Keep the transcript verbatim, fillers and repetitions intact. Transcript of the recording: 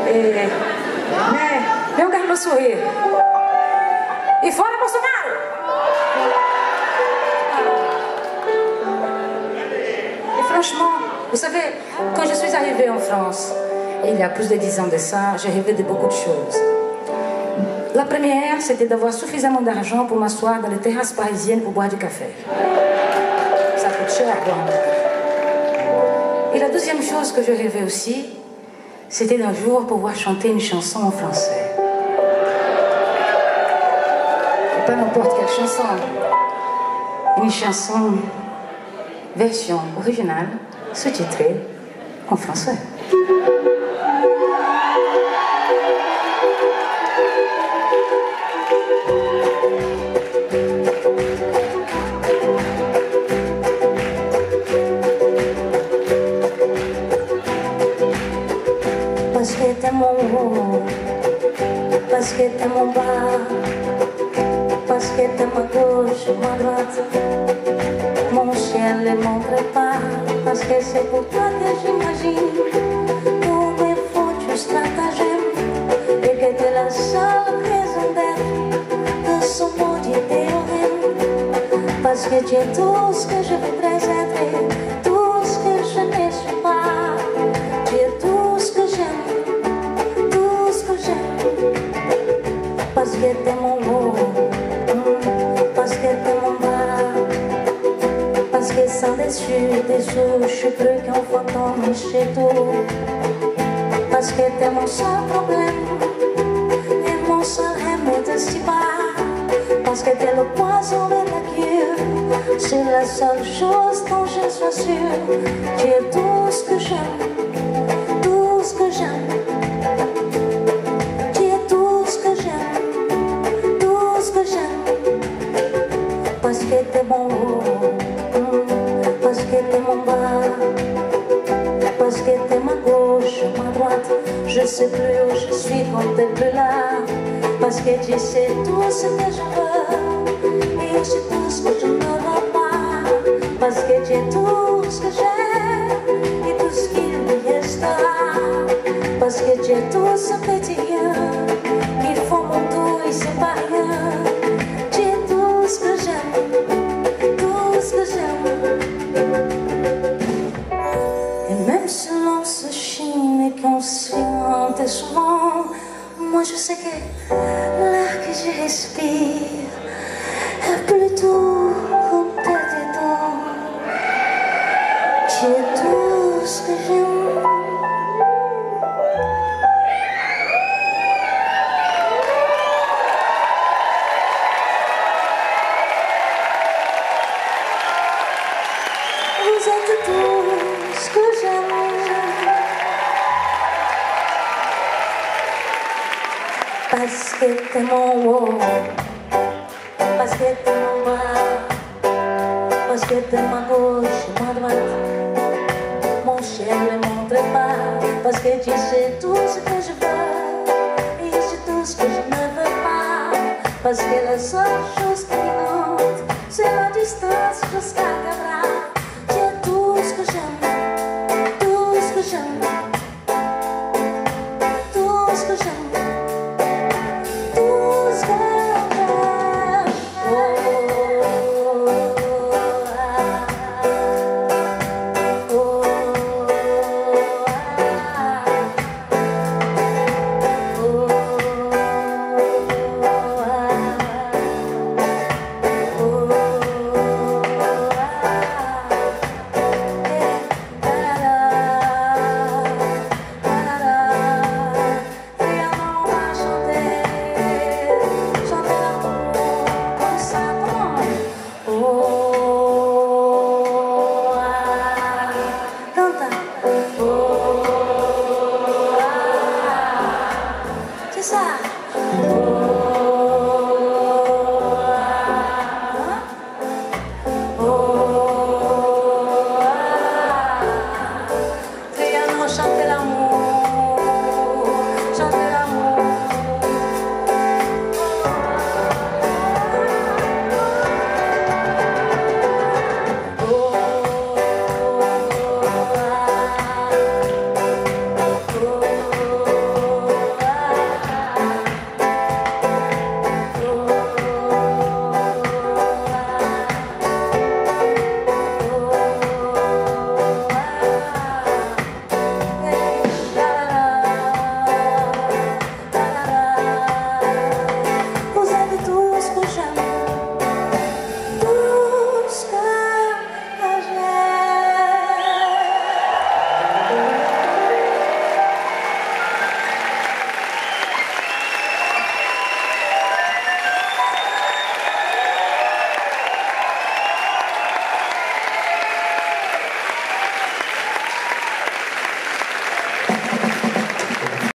E, né? Meu Carlos sorrir. E fora Bolsonaro! Et franchement, vous savez, quand je suis arrivée en France, il y a plus de dix ans de ça, j'ai rêvé de beaucoup de choses. La première, c'était d'avoir suffisamment d'argent pour m'asseoir dans les terrasses parisiennes pour boire du café. Ça coûte cher, quoi. Et la deuxième chose que je rêvais aussi, c'était d'un jour pouvoir chanter une chanson en français. Et pas n'importe quelle chanson. Une chanson version originale, sous-titrée en français. Parce que t'es mon haut, parce que t'es mon bas, parce que t'es ma gauche, ma droite, mon ciel et mon trépas, parce que c'est pour toi que j'imagine tous mes foutus stratagèmes et que t'es la seule raison d'être de ce maudit théorème. Parce que tu es tout ce que je voudrais être et tout ce que je ne suis pas. Tu es tout ce que j'aime, tout ce que j'aime. Parce que t'es mon haut, parce que t'es mon bas, parce que sans dessus, dessous, je suis plus qu'un fantôme chez tout. Parce que t'es mon seul problème et mon seul remède si bas. Parce que t'es le poison de la cure, c'est la seule chose dont je sois sûre. Tu es tout ce que j'aime, tout ce que j'aime. Tu es tout ce que j'aime, tout ce que j'aime. Parce que t'es mon haut, parce que t'es mon bas, parce que t'es ma gauche, ma droite. Je sais plus où je suis quand t'es plus là. Parce que tu sais tout ce que je veux et aussi tout ce que je ne veux pas. Parce que tu es tout ce que j'aime et tout ce qu'il me restera. Parce que tu es tout ce petit rien qu'il faut mon tout et c'est pas rien. Tu es tout ce que j'aime, tout ce que j'aime. Et même si l'on se chine et qu'on se fiante souvent, moi je sais que l'air que je respire est plutôt comme tes dents. Tu es tout ce que j'aime. Vous êtes tout ce que j'aime. Parce que t'es mon haut, parce que t'es mon bas, parce que t'es ma gauche, ma droite, mon ciel et mon trépas. Parce que tu sais tout ce que